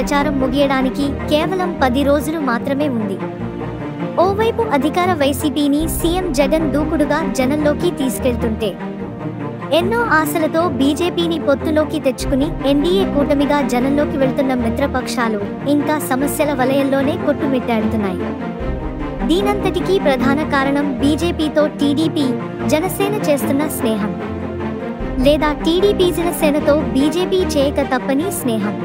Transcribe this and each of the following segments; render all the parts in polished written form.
ప్రచారం ముగియడానికి కేవలం 10 రోజులు మాత్రమే ఉంది. ఓవైపు అధికార వైసీపీని సీఎం జగన్ దూకుడుగా జనంలోకి తీసుకెళ్తుంటే, ఎన్నో ఆశలతో బీజేపీని పొత్తులోకి తెచ్చుకుని ఎన్డీఏ కూటమిగా జనంలోకి వెళ్తున్న మిత్రపక్షాలు ఇంకా సమస్యల వలయంలోనే కొట్టుమిట్టాడుతున్నాయి. దీనంతటికీ ప్రధాన కారణం బీజేపీతో టీడీపీ, జనసేన చేస్తున్న స్నేహం, లేదా టీడీపీ జనసేనతో బీజేపీ చేయక తప్పని స్నేహం.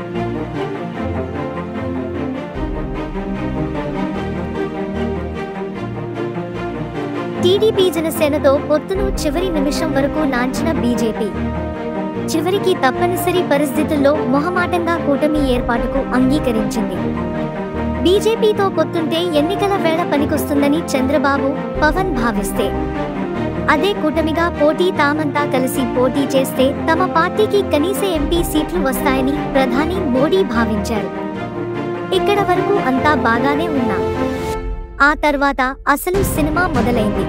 టీడీపీ జనసేనతో పొత్తును చివరి నిమిషం వరకు నాంచిన బీజేపీ చివరికి తప్పనిసరి పరిస్థితుల్లో మొహమాటంగా కూటమి ఏర్పాటుకు అంగీకరించింది. బీజేపీతో పొత్తుంటే ఎన్నికల వేళ పనికొస్తుందని చంద్రబాబు, పవన్ భావిస్తే, అదే కూటమిగా పోటీ తామంతా కలిసి పోటీ చేస్తే తమ పార్టీకి కనీస ఎంపీ సీట్లు వస్తాయని ప్రధాని మోడీ భావించారు. ఇక్కడ వరకు అంతా బాగానే ఉన్నా, ఆ తర్వాత అసలు సినిమా మొదలైంది.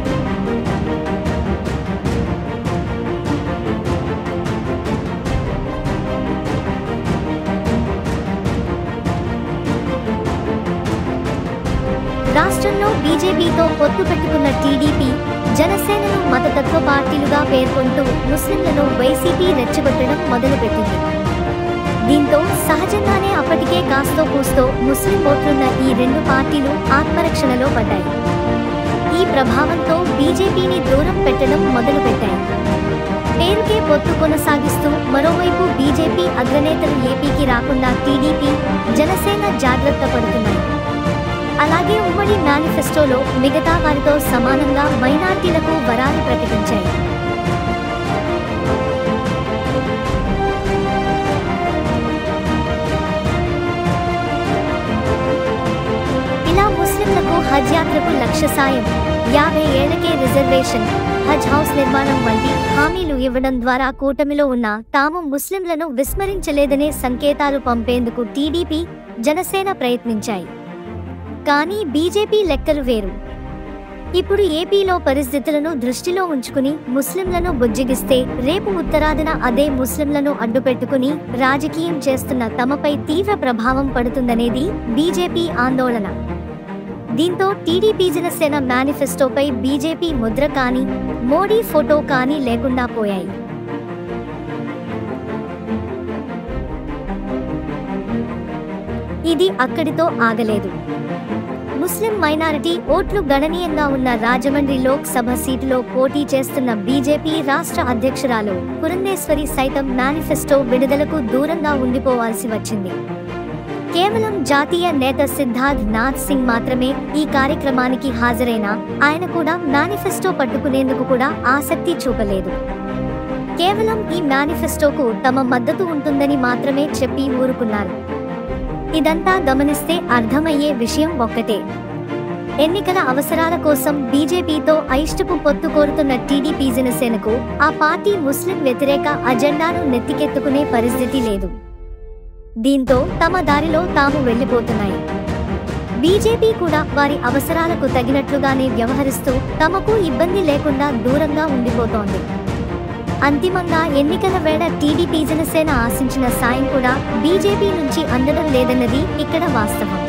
రాష్ట్రంలో బీజేపీతో పొత్తు పెట్టుకున్న టీడీపీ, జనసేనను మతతత్వ పార్టీలుగా పేర్కొంటూ ముస్లింలను వైసీపీ రెచ్చగొట్టడం మొదలుపెట్టింది. దీంతో సహజంగానే అప్పటికే కాస్తో కూస్తో ముస్లిం ఓట్లున్న ఈ రెండు పార్టీలు ఆత్మరక్షణలో పడ్డాయి. ఈ ప్రభావంతో బీజేపీని దూరం పెట్టడం మొదలుపెట్టాయి. పేరుకే పొత్తు కొనసాగిస్తూ మరోవైపు బీజేపీ అగ్రనేతలు ఏపీకి రాకుండా టీడీపీ, జనసేన జాగ్రత్త పడుతున్నాయి. అలాగే ఉమ్మడి మేనిఫెస్టోలో మిగతా వారితో సమానంగా మైనార్టీలకు వరాలు ప్రకటించాయి. ఇలా ముస్లింలకు హజ్ యాత్రకు లక్ష సాయం, 50 ఏళ్లకే రిజర్వేషన్, హజ్ హౌస్ నిర్మాణం వంటి హామీలు ఇవ్వడం ద్వారా కూటమిలో ఉన్న తాము ముస్లింలను విస్మరించలేదనే సంకేతాలు పంపేందుకు టీడీపీ, జనసేన ప్రయత్నించాయి. కానీ బీజేపీ లెక్కలు వేరు. ఇప్పుడు ఏపీలో పరిస్థితులను దృష్టిలో ఉంచుకుని ముస్లింలను బుజ్జగిస్తే రేపు ఉత్తరాదిన అదే ముస్లింలను అడ్డుపెట్టుకుని రాజకీయం చేస్తున్న తమపై తీవ్ర ప్రభావం పడుతుందనేది బీజేపీ ఆందోళన. దీంతో టీడీపీ జనసేన మేనిఫెస్టోపై బీజేపీ ముద్ర కానీ, మోడీ ఫోటో కానీ లేకుండా పోయాయి. ఇది అక్కడితో ఆగలేదు. ముస్లిం మైనారిటీ ఓట్లు గణనీయంగా ఉన్న రాజమండ్రి లోక్ సభ సీటులో పోటీ చేస్తున్న బీజేపీ రాష్ట్ర అధ్యక్షురాలు పురంధేశ్వరి సైతం మేనిఫెస్టో విడుదలకు దూరంగా ఉండిపోవాల్సి వచ్చింది. కేవలం జాతీయ నేత సిద్ధార్థ్ నాథ్ సింగ్ మాత్రమే ఈ కార్యక్రమానికి హాజరైనా ఆయన కూడా మేనిఫెస్టో పట్టుకునేందుకు కూడా ఆసక్తి చూపలేదు. కేవలం ఈ మేనిఫెస్టోకు తమ మద్దతు ఉంటుందని మాత్రమే చెప్పి ఊరుకున్నారు. ఇదంతా గమనిస్తే అర్థమయ్యే విషయం ఒక్కటే: ఎన్నికల అవసరాల కోసం బీజేపీతో అయిష్టపు పొత్తు కోరుతున్న టీడీపీ జనసేనకు ఆ పార్టీ ముస్లిం వ్యతిరేక అజెండాను నెత్తికెత్తుకునే పరిస్థితి లేదు. దీంతో తమ దారిలో తాము వెళ్లిపోతున్నాయి. బీజేపీ కూడా వారి అవసరాలకు తగినట్లుగానే వ్యవహరిస్తూ తమకు ఇబ్బంది లేకుండా దూరంగా ఉండిపోతోంది. అంతిమంగా ఎన్నికల వేళ టీడీపీ జనసేన ఆశించిన సాయం కూడా బీజేపీ నుంచి అందడం లేదన్నది ఇక్కడ వాస్తవం.